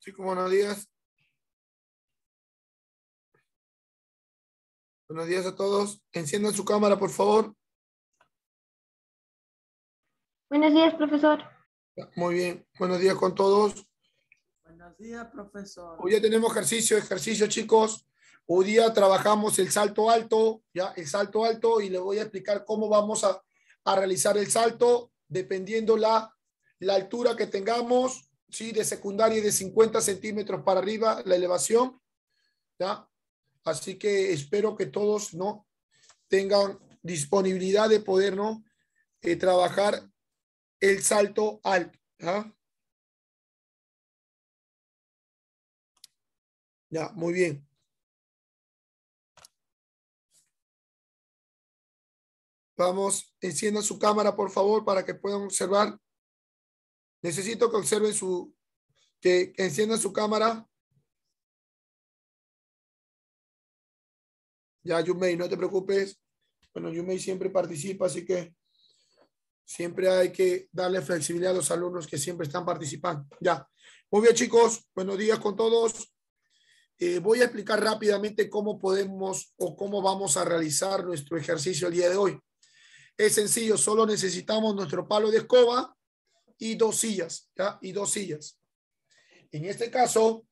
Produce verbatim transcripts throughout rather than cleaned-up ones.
Chicos, buenos días. Buenos días a todos. Enciendan su cámara, por favor. Buenos días, profesor. Muy bien. Buenos días con todos. Buenos días, profesor. Hoy ya tenemos ejercicio, ejercicio, chicos. Hoy día trabajamos el salto alto, ya, el salto alto, y les voy a explicar cómo vamos a, a realizar el salto, dependiendo la, la altura que tengamos, ¿sí? De secundaria de cincuenta centímetros para arriba, la elevación, ¿ya? Así que espero que todos, ¿no?, tengan disponibilidad de poder, ¿no?, eh, trabajar el salto alto, ¿ya? Ya, muy bien. Vamos, enciendan su cámara, por favor, para que puedan observar. Necesito que observen su, que, que enciendan su cámara. Ya, Yumei, no te preocupes. Bueno, Yumei siempre participa, así que siempre hay que darle flexibilidad a los alumnos que siempre están participando. Ya. Muy bien, chicos. Buenos días con todos. Eh, voy a explicar rápidamente cómo podemos o cómo vamos a realizar nuestro ejercicio el día de hoy. Es sencillo, solo necesitamos nuestro palo de escoba y dos sillas, ¿ya? Y dos sillas. En este caso,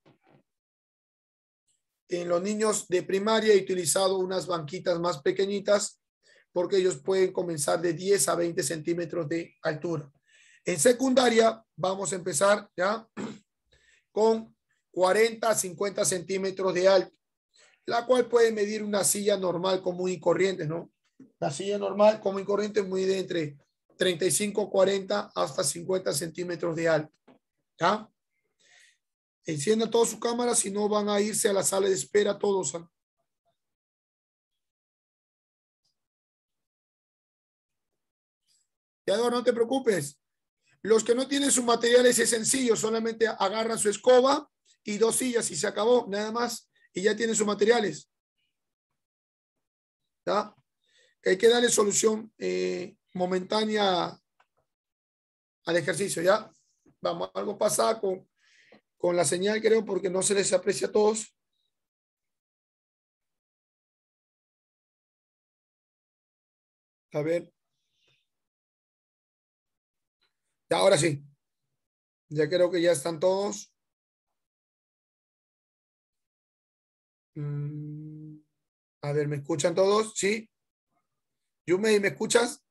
en los niños de primaria he utilizado unas banquitas más pequeñitas porque ellos pueden comenzar de diez a veinte centímetros de altura. En secundaria vamos a empezar ya con cuarenta a cincuenta centímetros de alto, la cual puede medir una silla normal común y corriente, ¿no? La silla normal común y corriente mide entre treinta y cinco, cuarenta hasta cincuenta centímetros de alto, ¿ya? Enciendan todas sus cámaras, si no van a irse a la sala de espera todos, ¿eh? Ya, no te preocupes. Los que no tienen sus materiales es sencillo, solamente agarran su escoba y dos sillas y se acabó, nada más, y ya tienen sus materiales. ¿Ya? Hay que darle solución eh, momentánea al ejercicio, ¿ya? Vamos, algo pasa con, con la señal, creo, porque no se les aprecia a todos. A ver. Ya, ahora sí. Ya creo que ya están todos. Mm, a ver, ¿me escuchan todos? ¿Sí? Yumei, ¿me escuchas?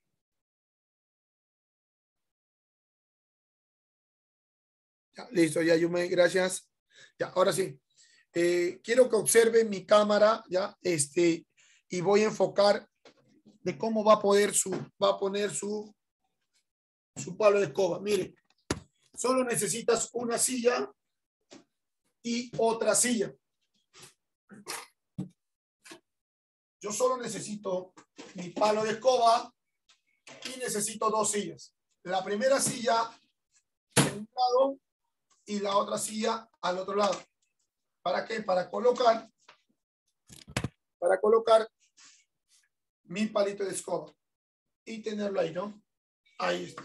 Ya, listo, ya, Yumei, gracias. Ya, ahora sí. Eh, quiero que observen mi cámara, ya, este, y voy a enfocar de cómo va a poder su, va a poner su, su palo de escoba. Miren, solo necesitas una silla y otra silla. Yo solo necesito mi palo de escoba y necesito dos sillas. La primera silla en un lado y la otra silla al otro lado. ¿Para qué? Para colocar, para colocar mi palito de escoba y tenerlo ahí, ¿no? Ahí está.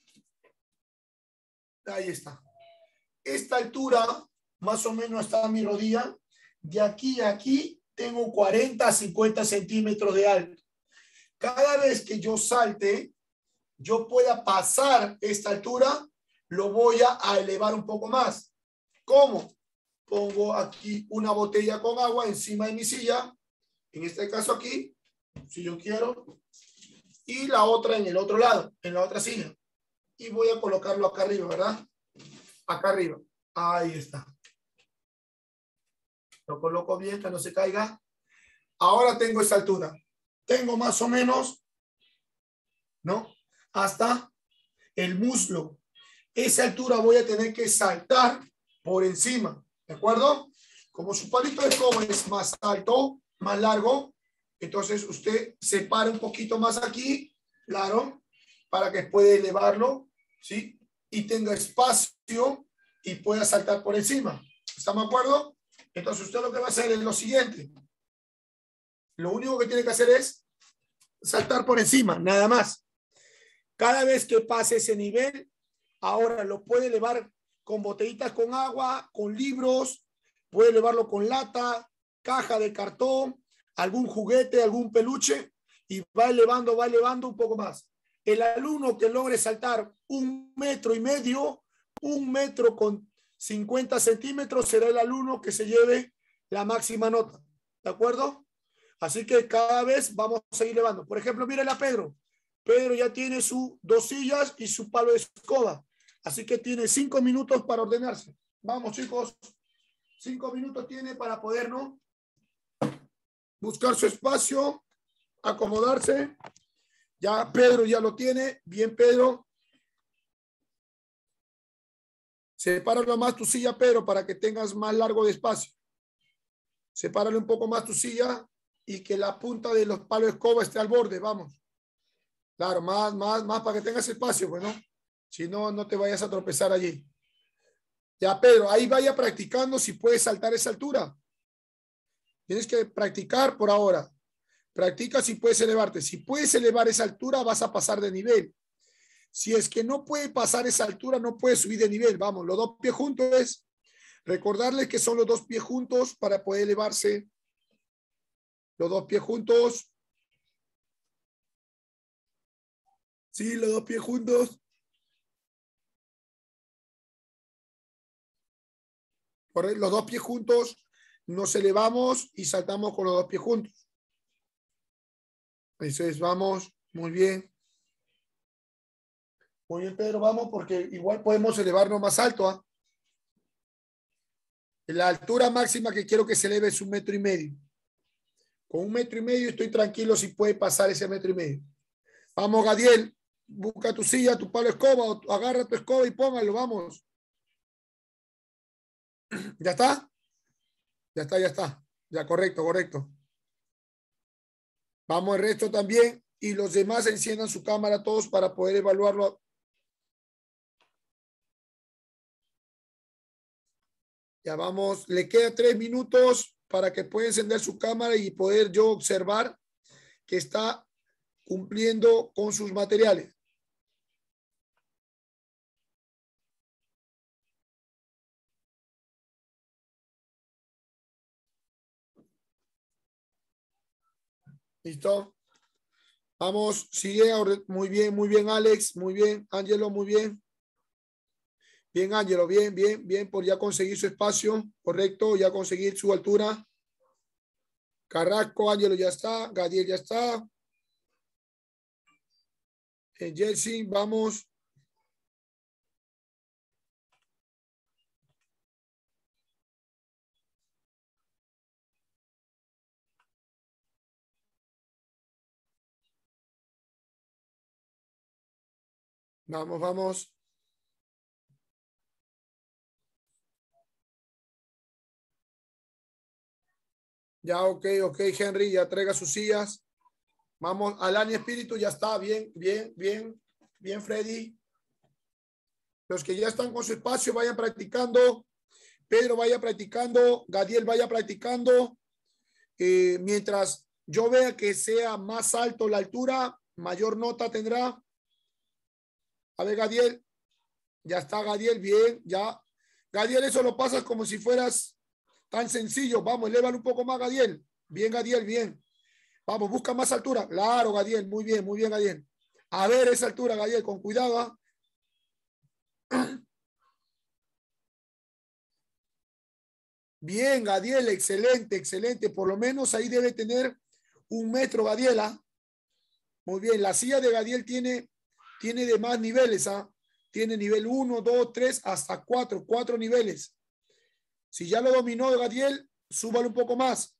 Ahí está. Esta altura, más o menos hasta mi rodilla, de aquí a aquí tengo cuarenta a cincuenta centímetros de alto. Cada vez que yo salte, yo pueda pasar esta altura, lo voy a elevar un poco más. ¿Cómo? Pongo aquí una botella con agua encima de mi silla, en este caso aquí, si yo quiero, y la otra en el otro lado, en la otra silla. Y voy a colocarlo acá arriba, ¿verdad? Acá arriba. Ahí está. Lo coloco bien, que no se caiga. Ahora tengo esta altura. Tengo más o menos, ¿no?, hasta el muslo. Esa altura voy a tener que saltar por encima, ¿de acuerdo? Como su palito de escoba es más alto, más largo, entonces usted separa un poquito más aquí, claro, para que pueda elevarlo, ¿sí? Y tenga espacio y pueda saltar por encima. ¿Estamos de acuerdo? Entonces usted lo que va a hacer es lo siguiente. Lo único que tiene que hacer es saltar por encima, nada más. Cada vez que pase ese nivel, ahora lo puede elevar con botellitas con agua, con libros, puede elevarlo con lata, caja de cartón, algún juguete, algún peluche, y va elevando, va elevando un poco más. El alumno que logre saltar un metro y medio, un metro con cincuenta centímetros, será el alumno que se lleve la máxima nota. ¿De acuerdo? Así que cada vez vamos a seguir elevando. Por ejemplo, mírenle a Pedro. Pedro ya tiene sus dos sillas y su palo de escoba. Así que tiene cinco minutos para ordenarse. Vamos, chicos. Cinco minutos tiene para poder, ¿no? Buscar su espacio, acomodarse. Ya Pedro ya lo tiene. Bien, Pedro. Sepáralo más tu silla, Pedro, para que tengas más largo de espacio. Sepárale un poco más tu silla y que la punta de los palos de escoba esté al borde. Vamos. Claro, más, más, más para que tengas espacio, pues, ¿no? Si no, no te vayas a tropezar allí. Ya, Pedro, ahí vaya practicando si puedes saltar esa altura. Tienes que practicar por ahora. Practica si puedes elevarte. Si puedes elevar esa altura, vas a pasar de nivel. Si es que no puede pasar esa altura, no puedes subir de nivel. Vamos, los dos pies juntos es recordarles que son los dos pies juntos para poder elevarse. Los dos pies juntos. Sí, los dos pies juntos. Por los dos pies juntos nos elevamos y saltamos con los dos pies juntos. Eso es, vamos, muy bien. Muy bien, Pedro, vamos, porque igual podemos elevarnos más alto. ¿eh? La altura máxima que quiero que se eleve es un metro y medio. Con un metro y medio estoy tranquilo si puede pasar ese metro y medio. Vamos, Gadiel, busca tu silla, tu palo de escoba, o agarra tu escoba y póngalo, vamos. ¿Ya está? Ya está, ya está. Ya, correcto, correcto. Vamos el resto también y los demás enciendan su cámara todos para poder evaluarlo. Ya vamos, le queda tres minutos para que pueda encender su cámara y poder yo observar que está cumpliendo con sus materiales. ¿Listo? Vamos, sigue. Muy bien, muy bien, Alex. Muy bien, Ángelo, muy bien. Bien, Ángelo, bien, bien, bien, por ya conseguir su espacio. Correcto, ya conseguir su altura. Carrasco, Ángelo ya está. Gadiel ya está. En Jersey, vamos. Vamos, vamos. Ya, ok, ok, Henry, ya traiga sus sillas. Vamos, Alan y Espíritu, ya está, bien, bien, bien, bien, Freddy. Los que ya están con su espacio, vayan practicando. Pedro vaya practicando, Gadiel vaya practicando. Eh, mientras yo vea que sea más alto la altura, mayor nota tendrá. A ver, Gadiel. Ya está, Gadiel, bien, ya. Gadiel, eso lo pasas como si fueras tan sencillo. Vamos, elévalo un poco más, Gadiel. Bien, Gadiel, bien. Vamos, busca más altura. Claro, Gadiel, muy bien, muy bien, Gadiel. A ver esa altura, Gadiel, con cuidado. ¿eh? Bien, Gadiel, excelente, excelente. Por lo menos ahí debe tener un metro, Gadiela. Muy bien, la silla de Gadiel tiene, tiene de más niveles. ¿ah? Tiene nivel uno, dos, tres, hasta cuatro, cuatro niveles. Si ya lo dominó Gadiel, súbalo un poco más.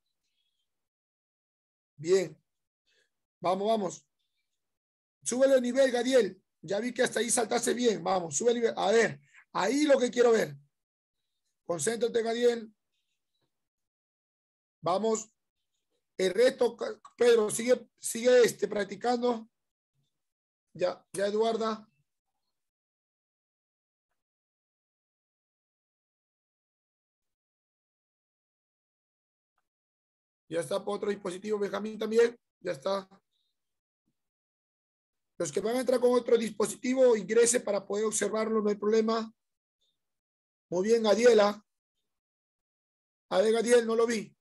Bien. Vamos, vamos. Súbele el nivel, Gadiel. Ya vi que hasta ahí saltaste bien. Vamos, sube el nivel. A ver, ahí lo que quiero ver. Concéntrate, Gadiel. Vamos. El resto, Pedro, sigue, sigue este, practicando. Ya, ya, Eduarda. Ya está por otro dispositivo, Benjamín también. Ya está. Los que van a entrar con otro dispositivo, ingrese para poder observarlo, no hay problema. Muy bien, Gadiela. A ver, Gadiel, no lo vi.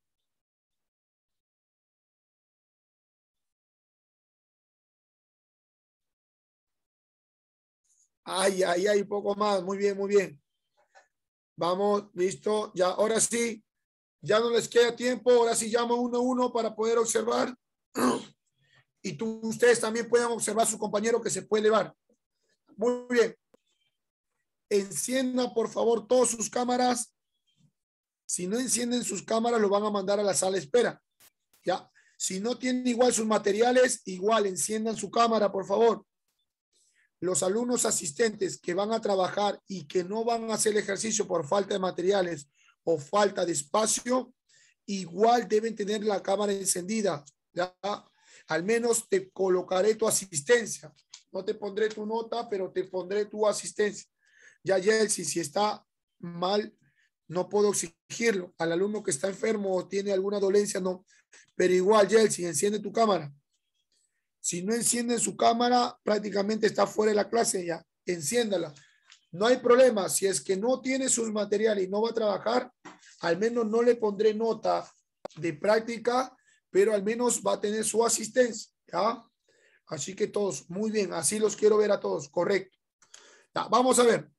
Ay, ay, ay, poco más. Muy bien, muy bien. Vamos, listo. Ya, ahora sí. Ya no les queda tiempo. Ahora sí llamo uno a uno para poder observar. Y tú, ustedes también pueden observar a su compañero que se puede elevar. Muy bien. Enciendan, por favor, todas sus cámaras. Si no encienden sus cámaras, lo van a mandar a la sala de espera. ¿Ya? Si no tienen igual sus materiales, igual enciendan su cámara, por favor. Los alumnos asistentes que van a trabajar y que no van a hacer el ejercicio por falta de materiales o falta de espacio, igual deben tener la cámara encendida. ¿Ya? Al menos te colocaré tu asistencia. No te pondré tu nota, pero te pondré tu asistencia. Ya, Yelsi, si está mal, no puedo exigirlo. Al alumno que está enfermo o tiene alguna dolencia, no. Pero igual, Yelsi, enciende tu cámara. Si no encienden su cámara, prácticamente está fuera de la clase ya. Enciéndala. No hay problema. Si es que no tiene sus materiales y no va a trabajar, al menos no le pondré nota de práctica, pero al menos va a tener su asistencia. ¿Ya? Así que todos, muy bien. Así los quiero ver a todos. Correcto. Ya, vamos a ver.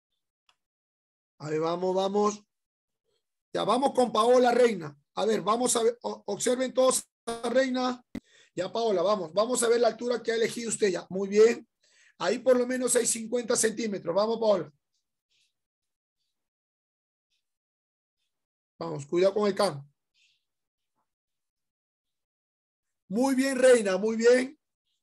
A ver, vamos, vamos. Ya, vamos con Paola Reina. A ver, vamos a ver. Observen todos a Reina. Ya, Paola, vamos. Vamos a ver la altura que ha elegido usted ya. Muy bien. Ahí por lo menos hay cincuenta centímetros. Vamos, Paola. Vamos, cuidado con el campo. Muy bien, Reina, muy bien.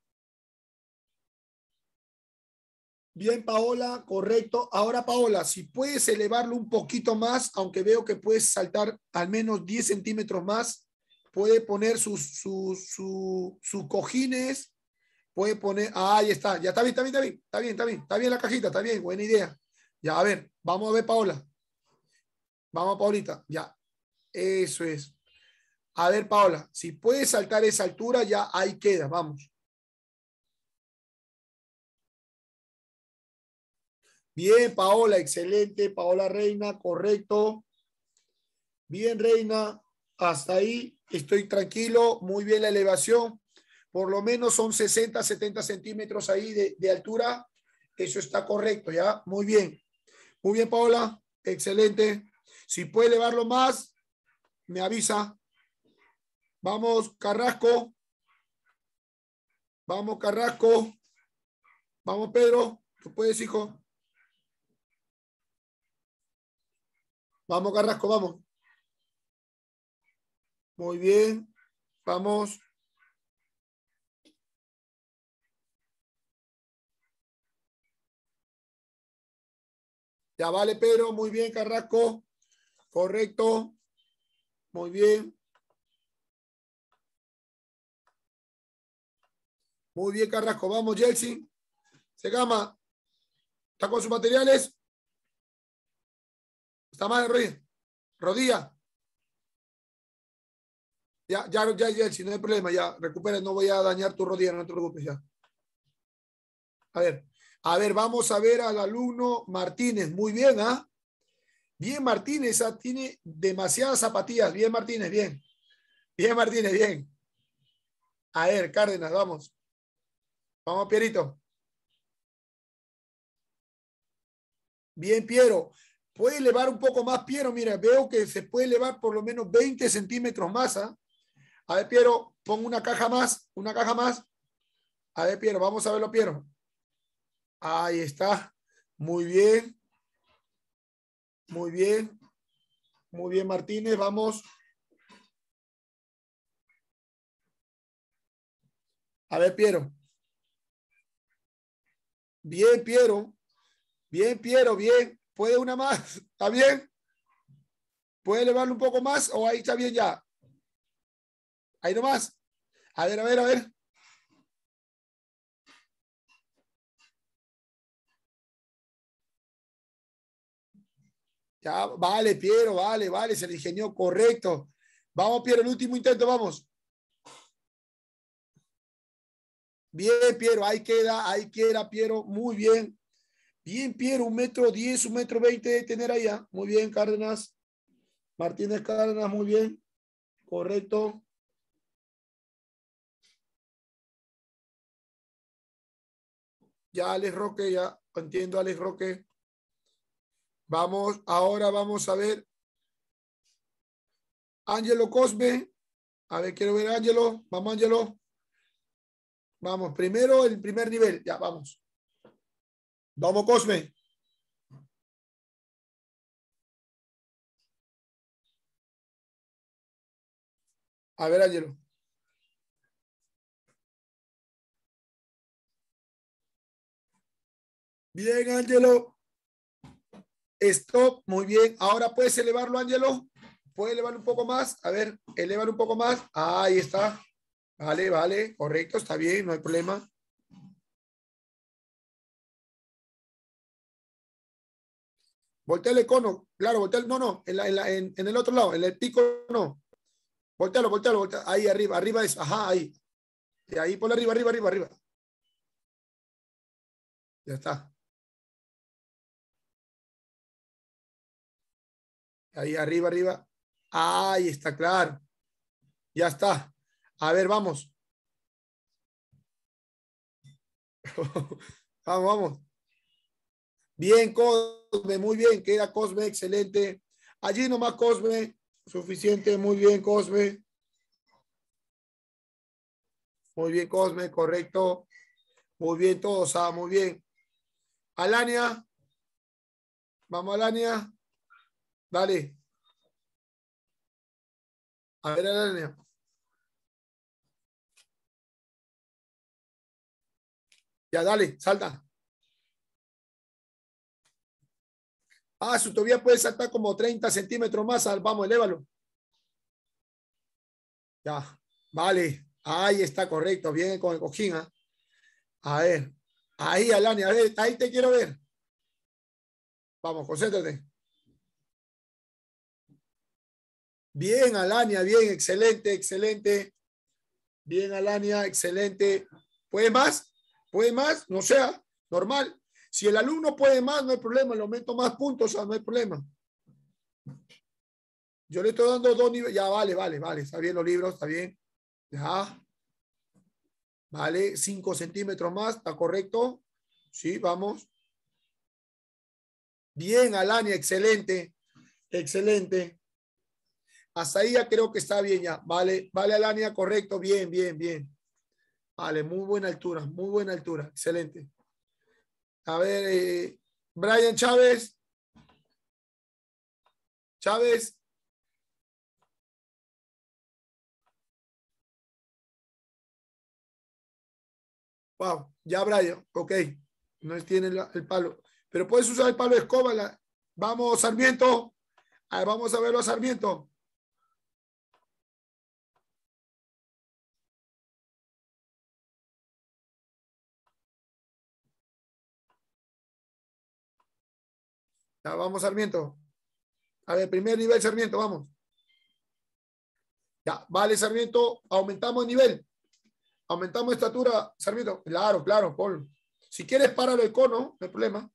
Bien, Paola, correcto. Ahora, Paola, si puedes elevarlo un poquito más, aunque veo que puedes saltar al menos diez centímetros más, puede poner sus, sus, sus, sus cojines, puede poner, ah, ahí está, ya está bien, está bien, está bien, está bien, está bien, está bien la cajita, está bien, buena idea. Ya, a ver, vamos a ver, Paola. Vamos, Paulita, ya, eso es. A ver, Paola, si puedes saltar esa altura, ya ahí queda, vamos. Bien, Paola, excelente. Paola Reina, correcto. Bien, Reina, hasta ahí estoy tranquilo. Muy bien la elevación. Por lo menos son sesenta, setenta centímetros ahí de, de altura. Eso está correcto, ¿ya? Muy bien. Muy bien, Paola. Excelente. Si puede elevarlo más, me avisa. Vamos, Carrasco. Vamos, Carrasco. Vamos, Pedro. ¿Tú puedes, hijo? Vamos, Carrasco, vamos. Muy bien. Vamos. Ya vale, Pedro. Muy bien, Carrasco. Correcto. Muy bien. Muy bien, Carrasco. Vamos, Jelsin. Segama. ¿Está con sus materiales? ¿Está mal de rodilla? Rodilla. Ya, ya, ya, Jelsin, no hay problema. Ya, recupera. No voy a dañar tu rodilla, no te preocupes ya. A ver. A ver, vamos a ver al alumno Martínez. Muy bien, ¿ah? ¿eh? Bien, Martínez. ¿ah? Tiene demasiadas zapatillas. Bien, Martínez, bien. Bien, Martínez, bien. A ver, Cárdenas, vamos. Vamos, Pierito. Bien, Piero. Puede elevar un poco más, Piero. Mira, veo que se puede elevar por lo menos veinte centímetros más. ¿eh? A ver, Piero, pon una caja más, una caja más. A ver, Piero, vamos a verlo, Piero. Ahí está. Muy bien. Muy bien. Muy bien, Martínez. Vamos. A ver, Piero. Bien, Piero. Bien, Piero, bien. ¿Puede una más? ¿Está bien? ¿Puede elevarlo un poco más o ahí está bien ya? Ahí nomás. A ver, a ver, a ver. Ya, vale, Piero, vale, vale, se le ingenió, correcto. Vamos, Piero, el último intento, vamos. Bien, Piero, ahí queda, ahí queda, Piero, muy bien. Bien, Piero, un metro diez, un metro veinte de tener allá. Muy bien, Cárdenas. Martínez Cárdenas, muy bien. Correcto. Ya, Alex Roque, ya entiendo, Alex Roque. Vamos, ahora vamos a ver. Ángelo Cosme. A ver, quiero ver a Ángelo. Vamos, Ángelo. Vamos, primero el primer nivel. Ya, vamos. Vamos, Cosme. A ver, Ángelo. Bien, Ángelo. Stop. Muy bien. Ahora puedes elevarlo, Ángelo. Puede elevarlo un poco más. A ver, elevar un poco más. Ahí está. Vale, vale. Correcto. Está bien. No hay problema. Voltea el cono. Claro, voltea el, no, no. En, la, en, la, en, en el otro lado. En el pico, no. Voltealo, voltealo, voltealo. Ahí arriba, arriba es. Ajá, ahí. Y ahí por arriba, arriba, arriba, arriba. Ya está. Ahí arriba, arriba. Ahí está, claro. Ya está. A ver, vamos. Vamos, vamos. Bien, Cosme, muy bien. Queda Cosme, excelente. Allí nomás Cosme. Suficiente, muy bien, Cosme. Muy bien, Cosme, correcto. Muy bien, todos, ah, muy bien. Alania. Vamos, Alania. Dale. A ver, Alania. Ya, dale, salta. Ah, su todavía puede saltar como treinta centímetros más. Vamos, elévalo. Ya, vale. Ahí está, correcto. Bien con el cojín. ¿eh? A ver. Ahí, Alania, a ver, ahí te quiero ver. Vamos, concéntrate. Bien, Alania, bien, excelente, excelente. Bien, Alania, excelente. ¿Puede más? ¿Puede más? No sea, normal. Si el alumno puede más, no hay problema. Le aumento más puntos, no hay problema. Yo le estoy dando dos niveles. Ya, vale, vale, vale. Está bien los libros, está bien. Ya. Vale, cinco centímetros más, ¿está correcto? Sí, vamos. Bien, Alania, excelente. Excelente. Hasta ahí ya creo que está bien ya. Vale, vale, Alania, correcto. Bien, bien, bien. Vale, muy buena altura, muy buena altura. Excelente. A ver, eh, Brian Chávez. Chávez. Wow, ya Brian, ok. No tiene la, el palo. Pero puedes usar el palo de escoba. La, vamos, Sarmiento. Ahí vamos a verlo a Sarmiento. Ya vamos, Sarmiento. A ver, primer nivel, Sarmiento, vamos. Ya, vale, Sarmiento, aumentamos nivel. Aumentamos estatura, Sarmiento. Claro, claro, Paul. Si quieres parar el cono, no hay problema.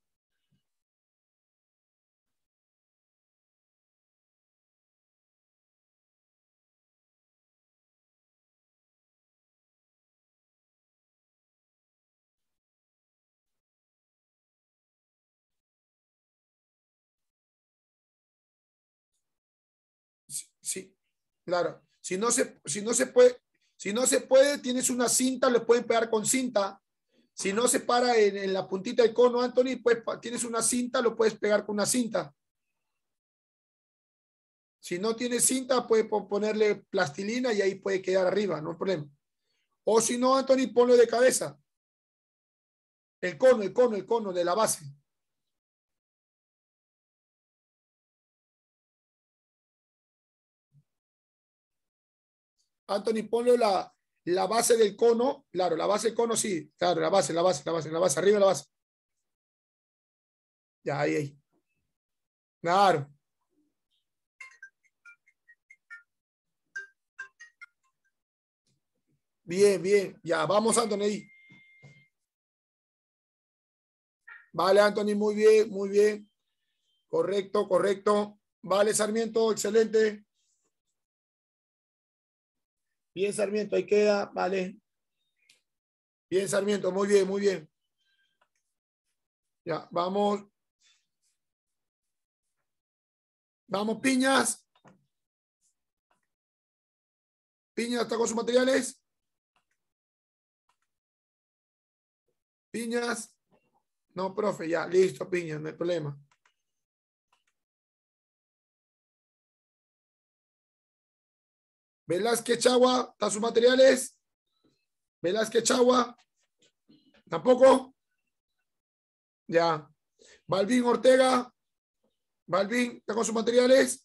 Sí, sí, claro. Si no se, si no se puede, si no se puede, tienes una cinta, le pueden pegar con cinta. Si no se para en, en la puntita del cono, Anthony, pues tienes una cinta, lo puedes pegar con una cinta. Si no tienes cinta, puedes ponerle plastilina y ahí puede quedar arriba, no hay problema. O si no, Anthony, ponlo de cabeza. El cono, el cono, el cono de la base. Anthony, ponlo la, la base del cono. Claro, la base del cono, sí. Claro, la base, la base, la base, la base. Arriba la base. Ya, ahí, ahí. Claro. Bien, bien. Ya, vamos, Anthony, ahí. Vale, Anthony, muy bien, muy bien. Correcto, correcto. Vale, Sarmiento, excelente. Bien, Sarmiento, ahí queda, vale. Bien, Sarmiento, muy bien, muy bien. Ya, vamos. Vamos, Piñas. Piñas, ¿está con sus materiales? Piñas. No, profe, ya, listo, Piñas, no hay problema. Velázquez Chagua, ¿está sus materiales? Velázquez Chagua. ¿Tampoco? Ya. Balvin Ortega. Balvin, ¿está con sus materiales?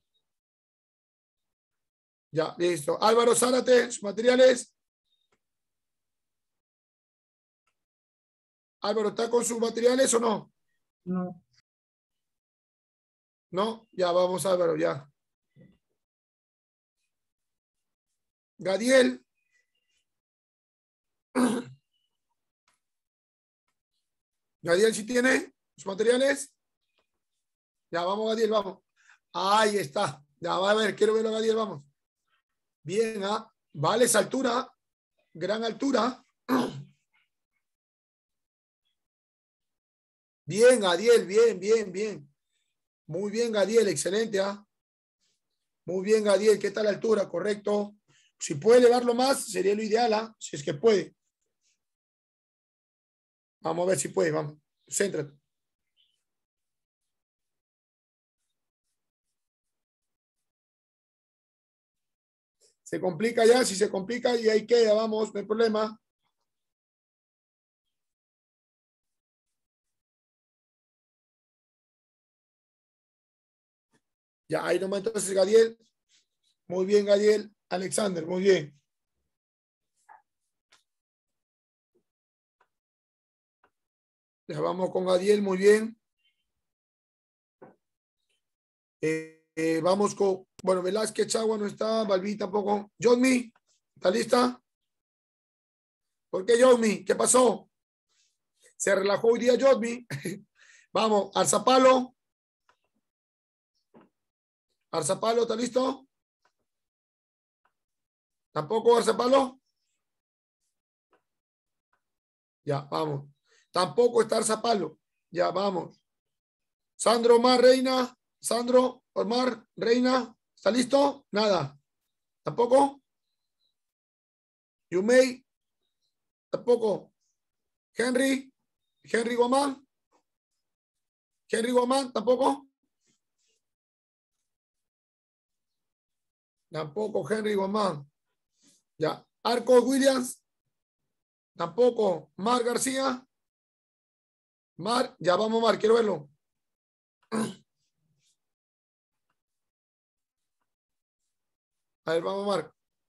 Ya, listo. Álvaro Zárate, sus materiales. Álvaro, ¿está con sus materiales o no? No. No, ya vamos, Álvaro, ya. Gadiel. Gadiel, ¿sí tiene sus materiales? Ya, vamos, Gadiel, vamos. Ahí está. Ya, va a ver, quiero verlo, Gadiel, vamos. Bien, ¿ah? Vale esa altura. Gran altura. Bien, Gadiel, bien, bien, bien. Muy bien, Gadiel, excelente, ¿ah? Muy bien, Gadiel, ¿qué tal la altura? Correcto. Si puede elevarlo más, sería lo ideal, ¿ah? Si es que puede. Vamos a ver si puede, vamos. Céntrate. Se complica ya, si se complica y ahí queda, vamos, no hay problema. Ya, ahí nomás entonces, Gadiel. Muy bien, Gadiel. Alexander, muy bien. Ya vamos con Gadiel, muy bien. Eh, eh, vamos con, bueno, Velázquez Chagua no está, Balbi tampoco. Johnny, ¿está lista? ¿Por qué Johnny? ¿Qué pasó? Se relajó hoy día Johnny. Vamos, Arzapalo. Arzapalo, ¿está listo? ¿Tampoco Arzapalo? Ya, vamos. Tampoco está Arzapalo. Ya, vamos. Sandro Omar Reina. Sandro Omar Reina. ¿Está listo? Nada. ¿Tampoco? Yumei. Tampoco. Henry. Henry Guamán. Henry Guamán. ¿Tampoco? Tampoco Henry Guamán. Ya. Arcos Williams. Tampoco. Mar García. Mar. Ya vamos, Mar. Quiero verlo. A ver, vamos, Mar.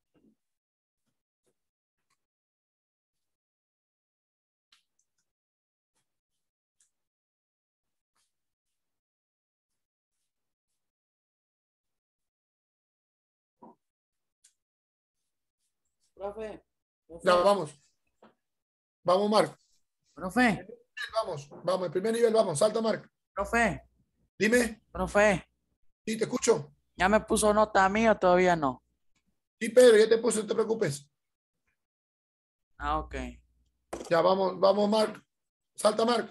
Profe. Profe. Ya, vamos. Vamos, Marc. Profe. Vamos, vamos, el primer nivel, vamos. Salta, Marc. Profe. Dime. Profe. Sí, te escucho. ¿Ya me puso nota a mí o todavía no? Sí, Pedro, ya te puse, no te preocupes. Ah, ok. Ya, vamos, vamos, Marc. Salta, Marc.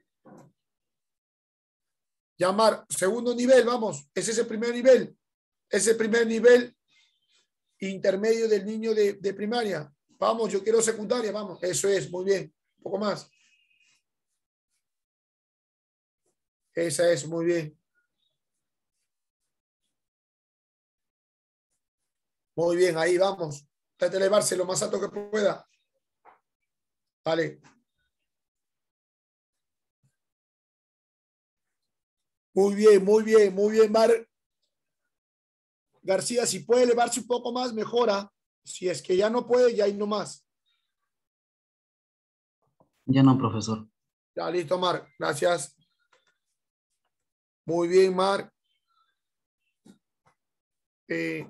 Ya, Marc. Segundo nivel, vamos. Ese es el primer nivel. Ese primer nivel intermedio del niño de, de primaria. Vamos, yo quiero secundaria, vamos. Eso es, muy bien. Un poco más. Esa es, muy bien. Muy bien, ahí vamos. Trate de elevarse lo más alto que pueda. Vale. Muy bien, muy bien, muy bien, Mar García. Si puede elevarse un poco más, mejora. Si es que ya no puede, ya hay no más. Ya no, profesor. Ya, listo, Mar. Gracias. Muy bien, Mar. Eh,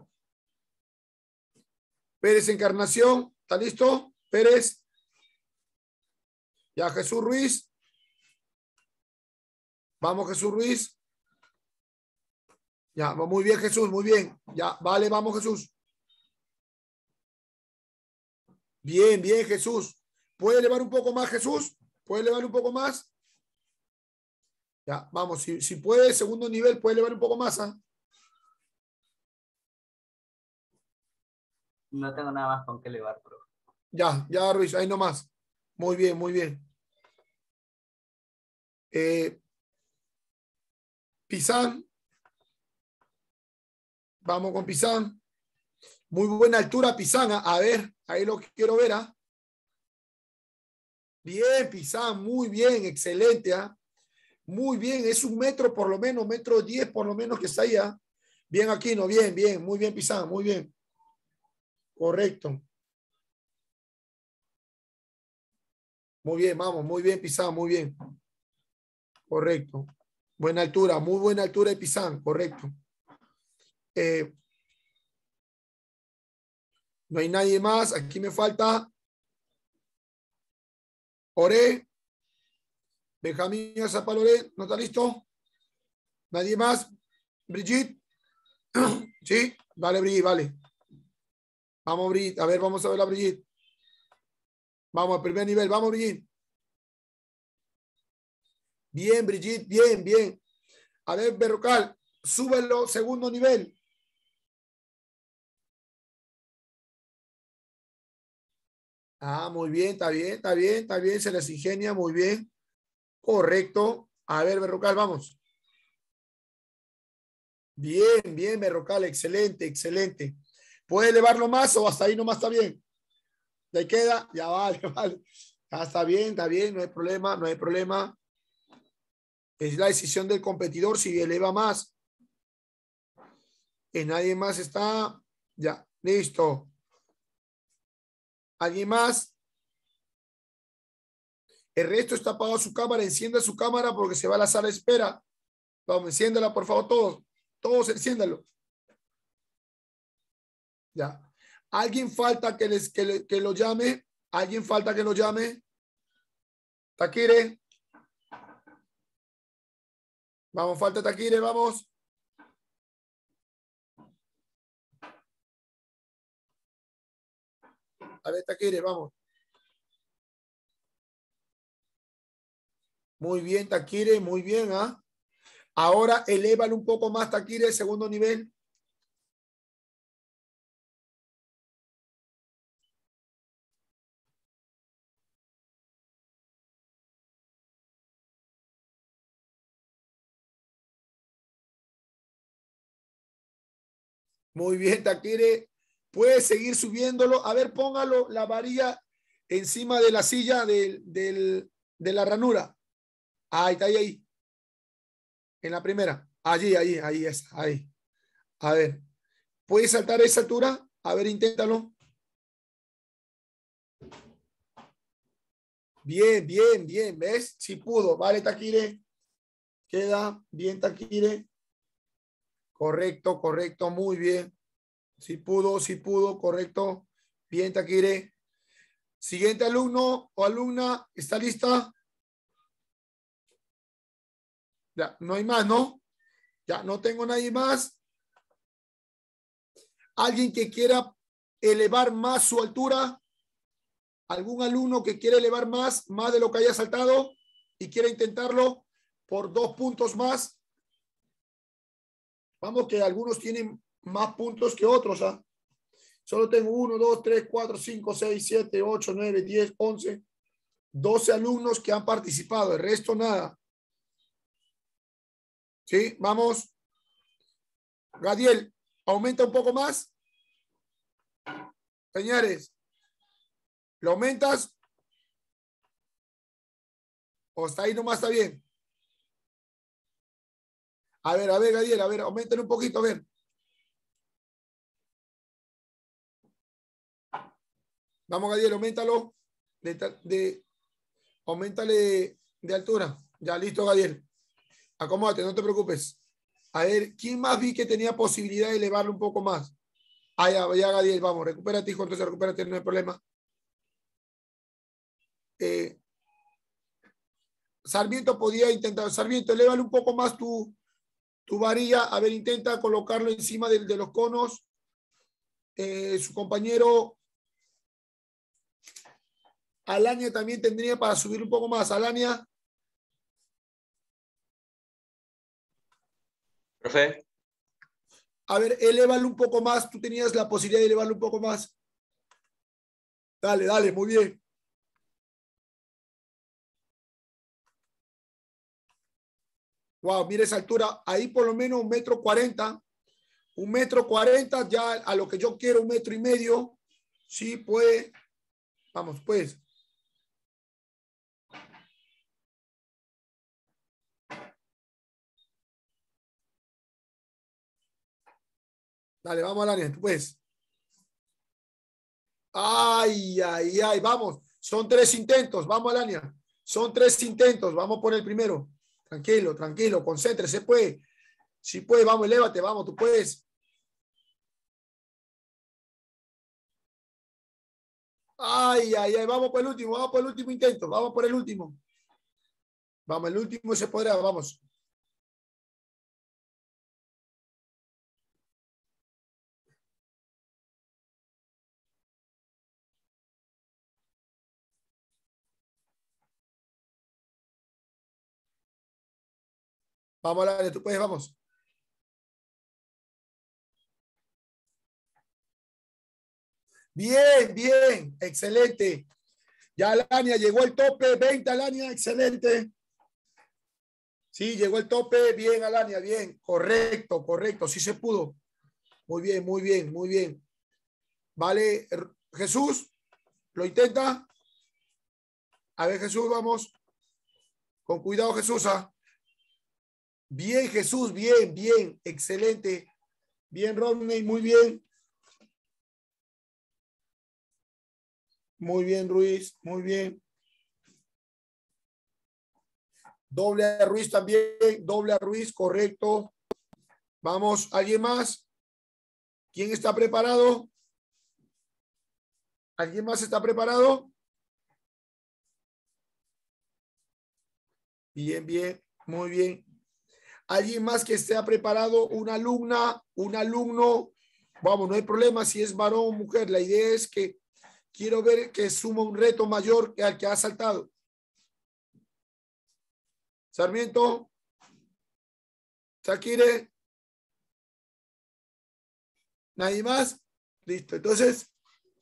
Pérez Encarnación. ¿Está listo? Pérez. Ya, Jesús Ruiz. Vamos, Jesús Ruiz. Ya, muy bien, Jesús, muy bien. Ya, vale, vamos, Jesús. Bien, bien, Jesús. ¿Puede elevar un poco más, Jesús? ¿Puede elevar un poco más? Ya, vamos, si, si puede, segundo nivel, puede elevar un poco más. ¿eh? No tengo nada más con qué elevar, profe. Ya, ya, Ruiz, ahí nomás. Muy bien, muy bien. Eh, Pizán. Vamos con Pizán. Muy buena altura, Pizán. ¿eh? A ver, ahí lo quiero ver. ¿eh? Bien, Pizán, muy bien, excelente. ¿eh? Muy bien, es un metro por lo menos, metro diez por lo menos que está ahí. ¿eh? Bien, Aquino, bien, bien, muy bien, Pizán, muy bien. Correcto. Muy bien, vamos, muy bien, Pizán, muy bien. Correcto. Buena altura, muy buena altura de Pizán, correcto. Eh, no hay nadie más. Aquí me falta Oré. Benjamín Zapaloré, ¿no está listo? ¿Nadie más? Brigitte. Sí, vale, Brigitte, vale. Vamos, Brigitte. A ver, vamos a ver a Brigitte. Vamos al primer nivel. Vamos, Brigitte. Bien, Brigitte, bien, bien. A ver, Berrocal, súbelo, segundo nivel. Ah, muy bien, está bien, está bien, está bien, se les ingenia, muy bien. Correcto. A ver, Berrocal, vamos. Bien, bien, Berrocal, excelente, excelente. ¿Puede elevarlo más o hasta ahí nomás está bien? ¿Le queda? Ya vale, vale. Ya está bien, está bien, no hay problema, no hay problema. Es la decisión del competidor si eleva más. Que nadie más está. Ya, listo. ¿Alguien más? El resto está apagado su cámara. Encienda su cámara porque se va a la sala de espera. Vamos, enciéndala, por favor, todos. Todos enciéndalo. Ya. ¿Alguien falta que, les, que, le, que lo llame? ¿Alguien falta que lo llame? Taquire. Vamos, falta Taquire, vamos. A ver, Taquire, vamos. Muy bien, Taquire, muy bien, ¿ah? ¿eh? Ahora elévalo un poco más, Taquire, segundo nivel. Muy bien, Taquire. Puedes seguir subiéndolo. A ver, póngalo la varilla encima de la silla del, del, de la ranura. Ahí está, ahí, ahí. En la primera. Allí, ahí, ahí es. Ahí. A ver. ¿Puedes saltar a esa altura? A ver, inténtalo. Bien, bien, bien. ¿Ves? Sí pudo. Vale, Taquire. Queda bien, Taquire. Correcto, correcto. Muy bien. Sí pudo, sí pudo. Correcto. Bien, Taquire. Siguiente alumno o alumna. ¿Está lista? Ya, no hay más, ¿no? Ya, no tengo nadie más. ¿Alguien que quiera elevar más su altura? ¿Algún alumno que quiera elevar más, más de lo que haya saltado y quiera intentarlo por dos puntos más? Vamos, que algunos tienen más puntos que otros. ¿ah? Solo tengo uno, dos, tres, cuatro, cinco, seis, siete, ocho, nueve, diez, once, doce alumnos que han participado. El resto nada. ¿Sí? Vamos. Gadiel, aumenta un poco más. Señores, ¿lo aumentas? ¿O está ahí nomás está bien? A ver, a ver, Gadiel, a ver, aumenten un poquito, a ver. Vamos, Gadiel, aumentalo. De, de, aumentale de altura. Ya, listo, Gadiel. Acomódate, no te preocupes. A ver, ¿quién más vi que tenía posibilidad de elevarlo un poco más? Ah, ya, ya, Gadiel, vamos, recupérate, hijo, entonces recupérate, no hay problema. Eh, Sarmiento podía intentar. Sarmiento, elévale un poco más tu, tu varilla. A ver, intenta colocarlo encima de, de los conos. Eh, su compañero Alania también tendría para subir un poco más. Alania. Profe. A ver, elévalo un poco más. Tú tenías la posibilidad de elevarlo un poco más. Dale, dale, muy bien. Wow, mira esa altura. Ahí por lo menos un metro cuarenta. Un metro cuarenta, ya a lo que yo quiero, un metro y medio. Sí, pues. Vamos, pues. Dale, vamos, Alania, tú puedes. Ay, ay, ay, vamos. Son tres intentos. Vamos, Alania. Son tres intentos. Vamos por el primero. Tranquilo, tranquilo, concéntrese, pues. Si puedes, vamos, elévate, vamos, tú puedes. Ay, ay, ay, vamos por el último, vamos por el último intento, vamos por el último. Vamos, el último se podrá, vamos. Vamos, Alania, tú puedes, vamos. Bien, bien, excelente. Ya Alania llegó el tope, veinte Alania, excelente. Sí, llegó el tope, bien Alania, bien, correcto, correcto, sí se pudo. Muy bien, muy bien, muy bien. Vale, Jesús, ¿lo intenta? A ver, Jesús, vamos. Con cuidado, Jesús. ¿Ah? Bien, Jesús, bien, bien, excelente. Bien, Rodney, muy bien. Muy bien, Ruiz, muy bien. Doble a Ruiz también, doble a Ruiz, correcto. Vamos, ¿alguien más? ¿Quién está preparado? ¿Alguien más está preparado? Bien, bien, muy bien. ¿Alguien más que esté preparado? ¿Una alumna, un alumno? Vamos, no hay problema si es varón o mujer. La idea es que quiero ver que suma un reto mayor que al que ha saltado. Sarmiento. Shakire. ¿Nadie más? Listo. Entonces,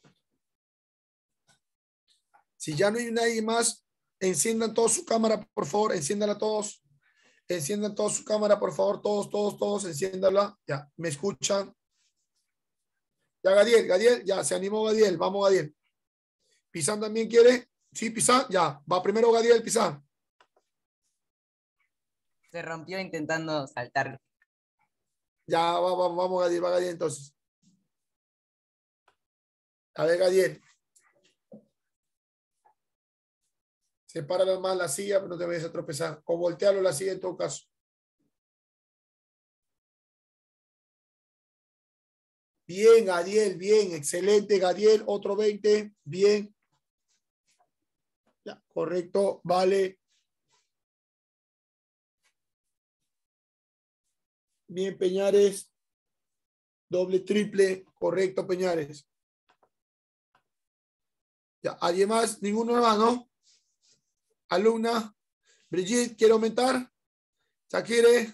si ya no hay nadie más, enciendan todos su cámara, por favor. Enciéndanla todos. Enciendan todos su cámara, por favor. Todos, todos, todos. Enciéndanla. Ya, ¿me escuchan? Ya, Gadiel, Gadiel, ya, se animó Gadiel. Vamos, Gadiel. ¿Pizán también quiere? Sí, Pizán, ya. Va primero Gadiel, Pizán. Se rompió intentando saltar. Ya, vamos, vamos, vamos, Gadiel, va Gadiel entonces. A ver, Gadiel. Sepáralo más la silla, pero no te vayas a tropezar. O voltearlo la silla en todo caso. Bien, Gadiel, bien. Excelente, Gadiel. Otro veinte. Bien. Ya, correcto, vale. Bien, Peñares. Doble, triple. Correcto, Peñares. Ya, ¿alguien más? Ninguno más, ¿no? Alumna. Brigitte, ¿quiere aumentar? ¿Ya quiere?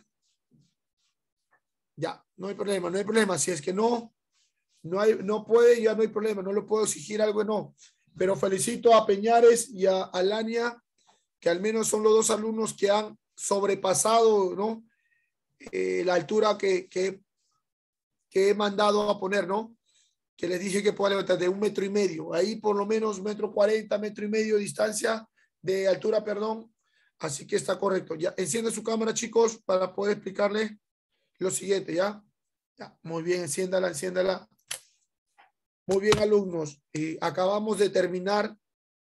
Ya, no hay problema, no hay problema. Si es que no, no, hay, no puede, ya no hay problema. No le puedo exigir algo, no. Pero felicito a Peñares y a Alania, que al menos son los dos alumnos que han sobrepasado, ¿no? Eh, la altura que, que, que he mandado a poner, ¿no? Que les dije que pueda levantar de un metro y medio. Ahí por lo menos metro cuarenta, metro y medio de distancia, de altura, perdón. Así que está correcto. Ya, encienda su cámara, chicos, para poder explicarles lo siguiente, ¿ya? Ya, muy bien, enciéndala, enciéndala. Muy bien, alumnos. Eh, acabamos de terminar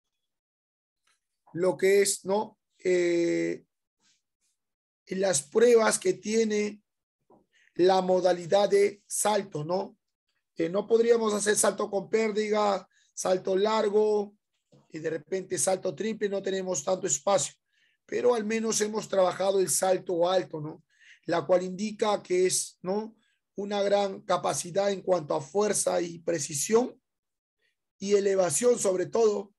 lo que es, ¿no? Eh, las pruebas que tiene la modalidad de salto, ¿no? Que no podríamos hacer salto con pérdida, salto largo y de repente salto triple, no tenemos tanto espacio. pero al menos hemos trabajado el salto alto, ¿no? La cual indica que es, ¿no?, una gran capacidad en cuanto a fuerza y precisión y elevación sobre todo,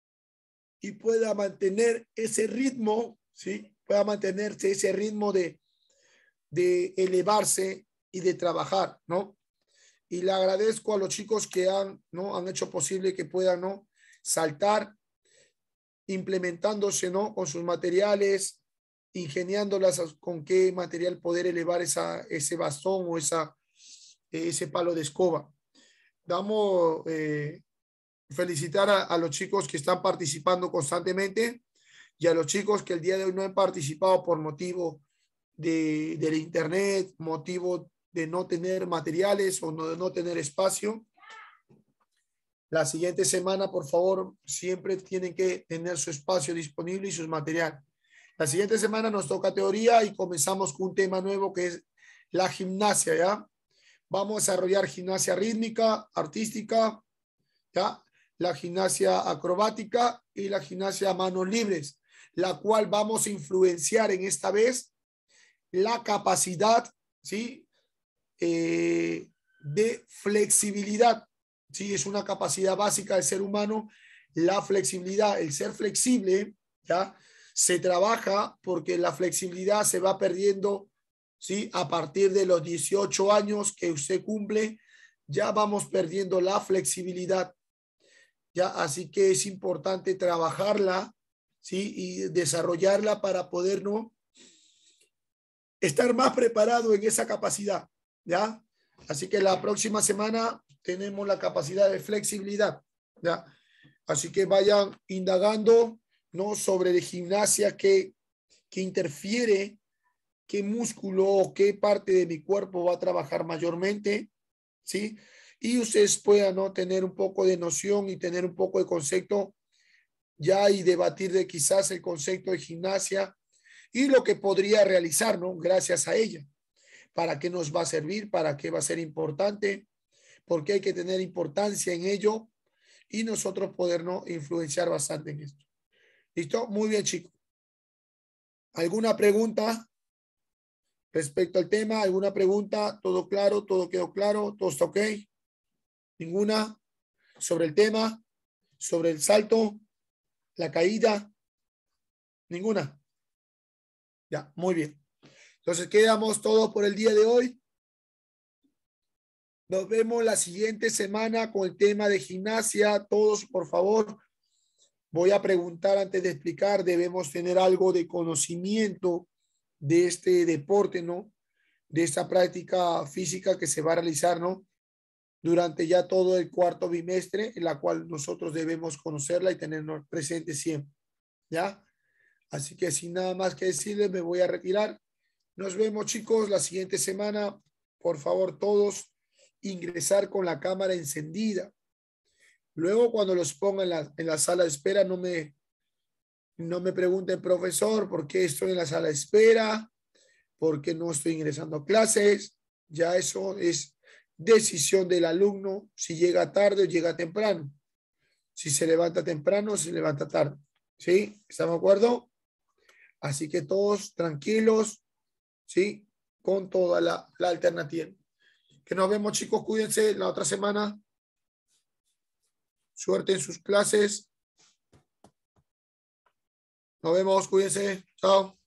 y pueda mantener ese ritmo, ¿sí? Pueda mantenerse ese ritmo de, de elevarse y de trabajar, ¿no? Y le agradezco a los chicos que han, ¿no?, han hecho posible que puedan, ¿no?, saltar, implementándose, ¿no?, con sus materiales, ingeniándolas con qué material poder elevar esa, ese bastón o esa, ese palo de escoba. Damos eh, felicitar a, a los chicos que están participando constantemente y a los chicos que el día de hoy no han participado por motivo de, del internet, motivo de no tener materiales o no, de no tener espacio. La siguiente semana, por favor, siempre tienen que tener su espacio disponible y sus materiales. La siguiente semana nos toca teoría y comenzamos con un tema nuevo que es la gimnasia, ¿ya? Vamos a desarrollar gimnasia rítmica, artística, ¿ya?, la gimnasia acrobática y la gimnasia a manos libres, la cual vamos a influenciar en esta vez la capacidad, ¿sí?, eh, de flexibilidad. Sí, es una capacidad básica del ser humano, la flexibilidad, el ser flexible, ¿ya? Se trabaja porque la flexibilidad se va perdiendo, ¿sí? A partir de los dieciocho años que usted cumple, ya vamos perdiendo la flexibilidad, ¿ya? Así que es importante trabajarla, ¿sí?, y desarrollarla para poder, ¿no?, estar más preparado en esa capacidad, ¿ya? Así que la próxima semana tenemos la capacidad de flexibilidad, ¿ya? Así que vayan indagando, ¿no?, sobre de gimnasia que, que interfiere, qué músculo o qué parte de mi cuerpo va a trabajar mayormente, ¿sí? Y ustedes puedan, ¿no?, tener un poco de noción y tener un poco de concepto ya y debatir de quizás el concepto de gimnasia y lo que podría realizar, ¿no?, gracias a ella. ¿Para qué nos va a servir? ¿Para qué va a ser importante? Porque hay que tener importancia en ello y nosotros podernos influenciar bastante en esto. ¿Listo? Muy bien, chicos. ¿Alguna pregunta respecto al tema? ¿Alguna pregunta? ¿Todo claro? ¿Todo quedó claro? ¿Todo está ok? ¿Ninguna? ¿Sobre el tema? ¿Sobre el salto? ¿La caída? ¿Ninguna? Ya, muy bien. Entonces quedamos todos por el día de hoy. Nos vemos la siguiente semana con el tema de gimnasia. Todos, por favor, voy a preguntar antes de explicar, debemos tener algo de conocimiento de este deporte, ¿no?, de esta práctica física que se va a realizar, ¿no?, durante ya todo el cuarto bimestre, en la cual nosotros debemos conocerla y tenernos presente siempre, ¿ya? Así que sin nada más que decirles, me voy a retirar. Nos vemos, chicos, la siguiente semana. Por favor, todos ingresar con la cámara encendida. Luego, cuando los ponga en la, en la sala de espera, no me, no me pregunten, profesor, ¿por qué estoy en la sala de espera? ¿Por qué no estoy ingresando a clases? Ya eso es decisión del alumno, si llega tarde o llega temprano. Si se levanta temprano o se levanta tarde. ¿Sí? ¿Estamos de acuerdo? Así que todos tranquilos, ¿sí?, con toda la, la alternativa. Que nos vemos, chicos. Cuídense la otra semana. Suerte en sus clases. Nos vemos. Cuídense. Chao.